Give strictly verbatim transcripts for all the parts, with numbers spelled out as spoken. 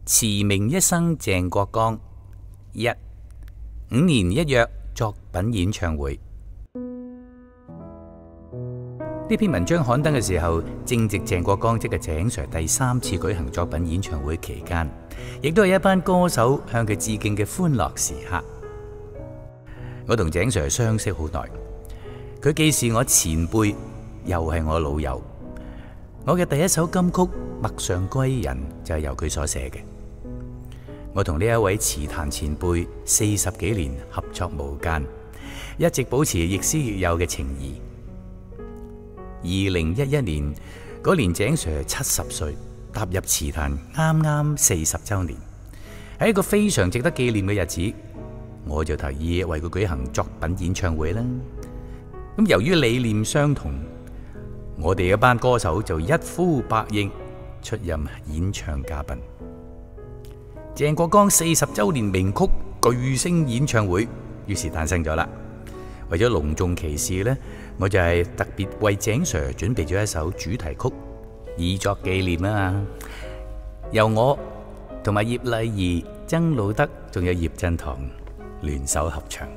馳名一生鄭國江一五年一約作品演唱會。呢篇文章刊登嘅時候，正值鄭國江即係鄭 Sir 第三次舉行作品演唱會期間，亦都係一班歌手向佢致敬嘅歡樂時刻。我同鄭 Sir 相識好耐，佢既是我前輩，又係我老友。我嘅第一首金曲《陌上歸人》就係由佢所寫嘅。我同呢一位詞壇前輩四十幾年合作無間，一直保持亦師亦友嘅情誼。二零一一年嗰年，鄭 Sir 七十歲，踏入詞壇啱啱四十周年，係一個非常值得紀念嘅日子。我就提議為佢舉行作品演唱會啦。咁由於理念相同，我哋一班歌手就一呼百應，出任演唱嘉賓。鄭國江四十周年名曲巨聲演唱會於是誕生咗啦。為咗隆重其事呢，我就係特別為鄭 Sir 準備咗一首主題曲，以作紀念啊！由我同埋葉麗儀、曾路德仲有葉振棠聯手合唱。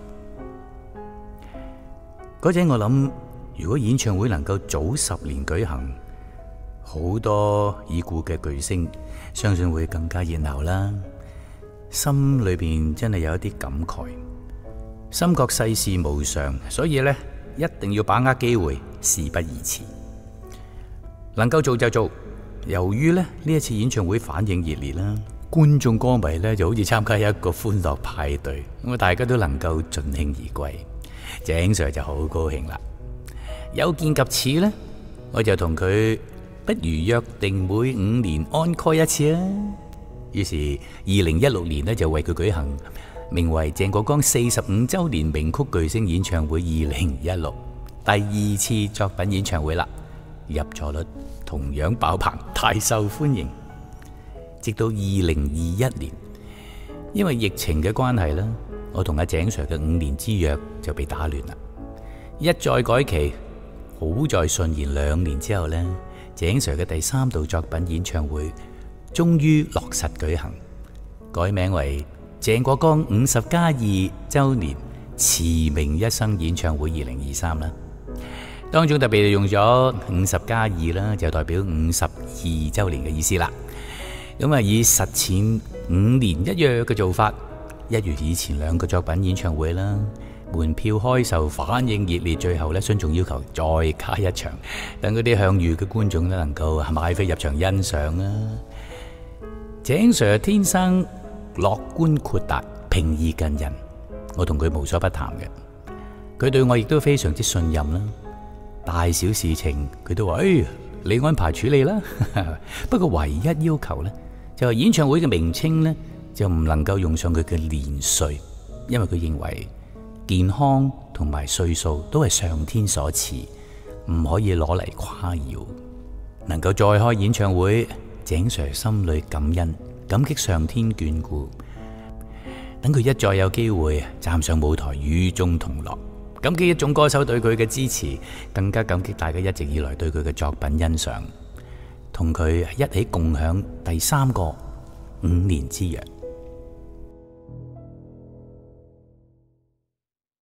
嗰陣我諗，如果演唱會能夠早十年舉行，好多已故嘅巨星相信會更加熱鬧啦。心裏邊真係有一啲感慨，深覺世事無常，所以呢，一定要把握機會，事不宜遲。能夠做就做。由於呢呢一次演唱會反應熱烈啦，觀眾歌迷呢就好似參加一個歡樂派對，咁啊大家都能夠盡興而歸，鄭 Sir 就好高興啦。有見及此呢，我就同佢不如約定每五年安開一次啊。於是二零一六年呢，就為佢舉行名為鄭國江四十五周年名曲巨聲演唱會二零一六第二次作品演唱會啦，入座率同樣爆棚，大受歡迎。直到二零二一年，因為疫情嘅關係啦，我同阿鄭 Sir 嘅五年之約就被打亂啦，一再改期。好在順延兩年之後呢，鄭 Sir 嘅第三度作品演唱會終於落實舉行，改名為鄭國江五十加二周年馳名一生演唱會二零二三啦。當中特別用咗五十加二啦，就代表五十二周年嘅意思啦。咁啊，以實踐五年一約嘅做法，一如以前兩個作品演唱會啦。門票開售反應熱烈，最後咧孫仲要求再加一場，等嗰啲向隅嘅觀眾咧能夠買飛入場欣賞啊！鄭 Sir 天生樂觀豁達、平易近人，我同佢無所不談嘅。佢對我亦都非常之信任啦，大小事情佢都話：誒，你安排處理啦。不過唯一要求呢，就係演唱會嘅名稱呢，就唔能夠用上佢嘅年歲，因為佢認為健康同埋歲數都係上天所賜，唔可以攞嚟誇耀。能夠再開演唱會，鄭 Sir 心裏感恩，感激上天眷顧。等佢一再有機會站上舞台與眾同樂，感激一眾歌手對佢嘅支持，更加感激大家一直以來對佢嘅作品欣賞，同佢一起共享第三個五年之約。